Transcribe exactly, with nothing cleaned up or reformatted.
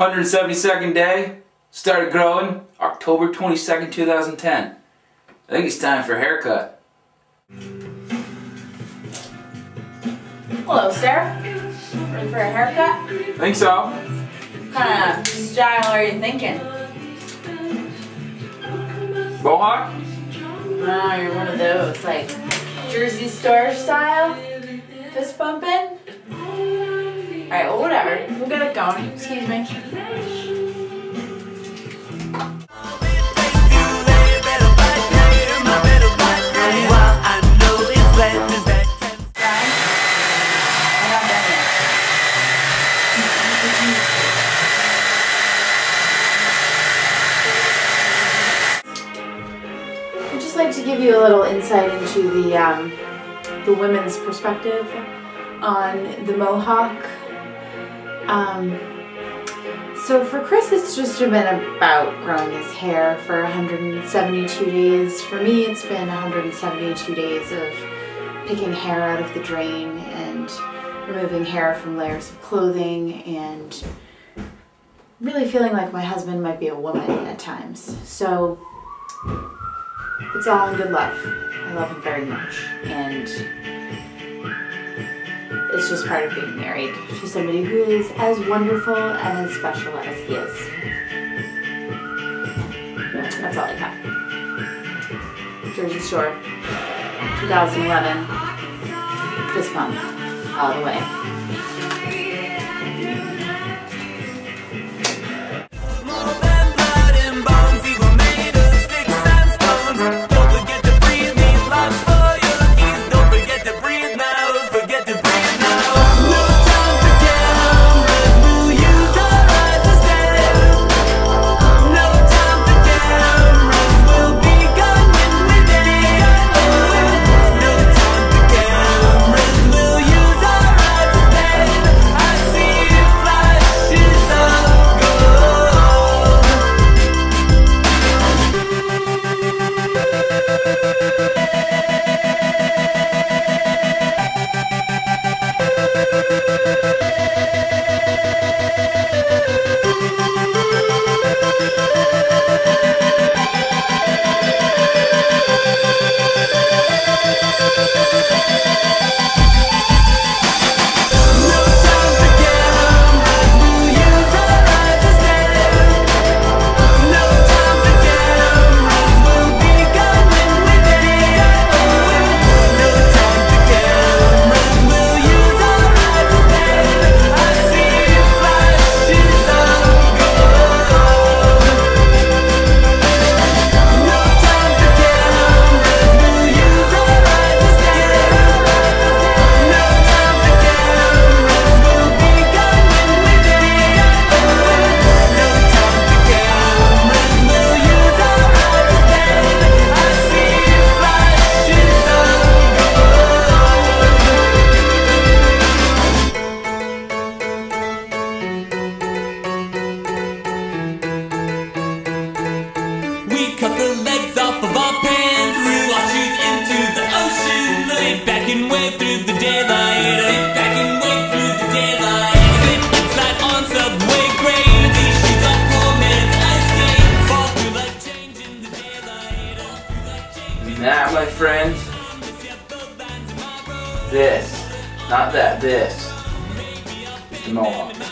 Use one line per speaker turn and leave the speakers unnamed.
one hundred seventy-second day, started growing October twenty-second, two thousand ten. I think it's time for a haircut.
Hello, Sarah. Ready for a haircut?
Think so.
What kind of style are you thinking?
Mohawk?
Oh, you're one of those, like, Jersey store style? Fist bumping? Alright, well, whatever. We'll get it going. Excuse me. I'd just like to give you a little insight into the um, the women's perspective on the Mohawk. Um, so for Chris, it's just been about growing his hair for one hundred seventy-two days. For me, it's been one hundred seventy-two days of picking hair out of the drain and removing hair from layers of clothing and really feeling like my husband might be a woman at times. So it's all in good love. I love him very much, and it's just part of being married to somebody who is as wonderful and as special as he is. That's all I got. Jersey Shore, two thousand eleven, this month, all the way.
Cut the legs off of our pants, wash shoes into the ocean, sit back and wait through the daylight, sit back and wait through the daylight, slip and slide on subway grades, these shoes are poor man's ice skate, fall through like change in the daylight, fall through like change.
And that, my friends, this, not that, this, is the Mohawk.